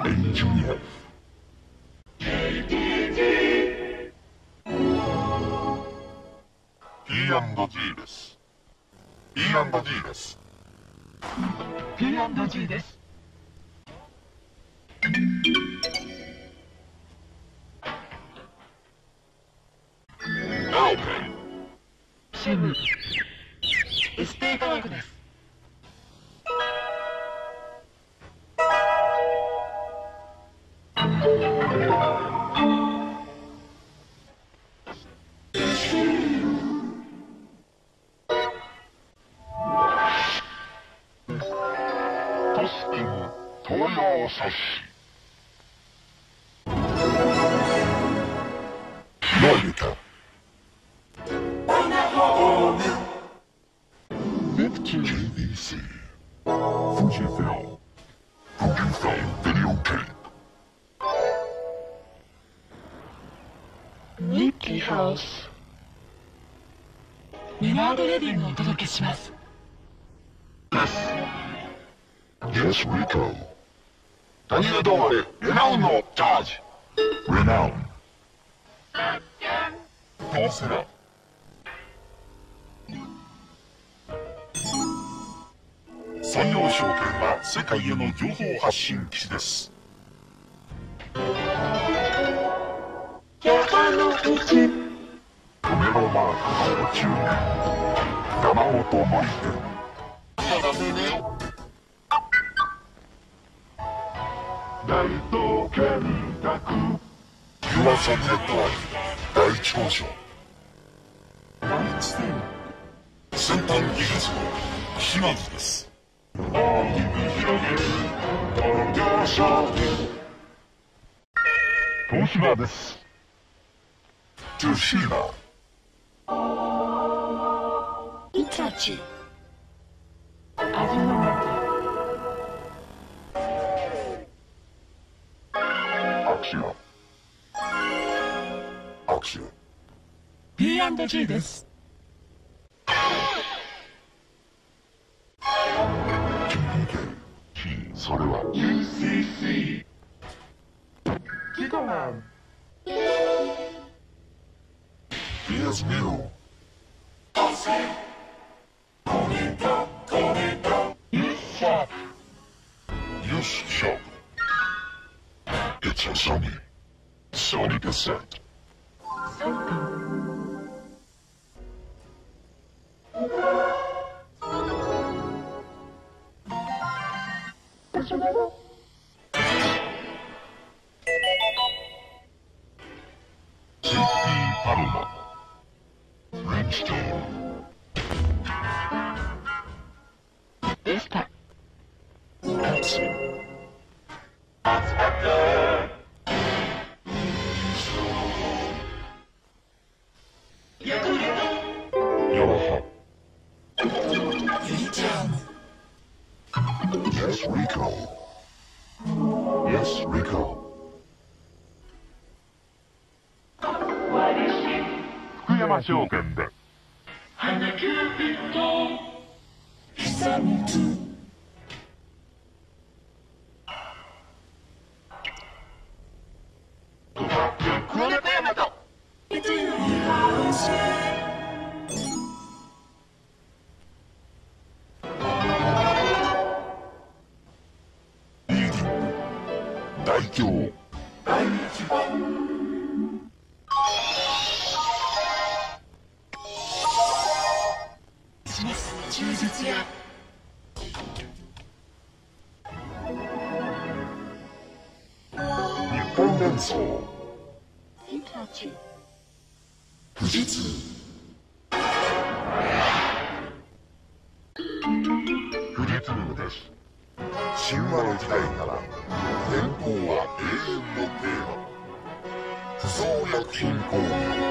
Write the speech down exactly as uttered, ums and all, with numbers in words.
エンジニア。ピーアンドジー です。ピーアンドジー です。 ピーアンドジー です。シェム。エステー科学です。 トスティム東洋冊子。ノイタ。 ネプチューン。 ジェービーシー。富士フィルム。富士フィルムビデオテープ。 ミッキーハウス。メナード・レディンをお届けします。 Yes, Rico. 谷川動画でレナウンのチャージ。レナウン。どうせだ。山陽証券は世界への情報発信基地です。 山の道。 止めろマークの注意。山本森君。大東建託。ユアサンゼットアイ第一交渉。 第一線。 先端技術の島津です。大きく広げる東京商店。東芝です。トゥシーナ。 イタチ。味のアクシオン。アクシオン。 ピーアンドジー です。 ティーケー。それは ユーシーシー。 ギガマン。 ピアスミル。 コネタ、コネタ。ユッシャープ。 ユスショップ。It's a Sony. Sony cassette. サイト。 シーピー パルマ。レッジトーン。 エスタ。 ラツ。 ヤクルト。 ヤマハ。 リチャーム。 Yes, Rico. Yes, Rico. 福山証券で。 花キューピッド。久光。 黒猫ヤマト。大凶。 第一番。します忠実や。 日本連想。 イタチ。 富士通。富士通です。神話の時代から年俸は永遠のテーマ。不増薬品工業。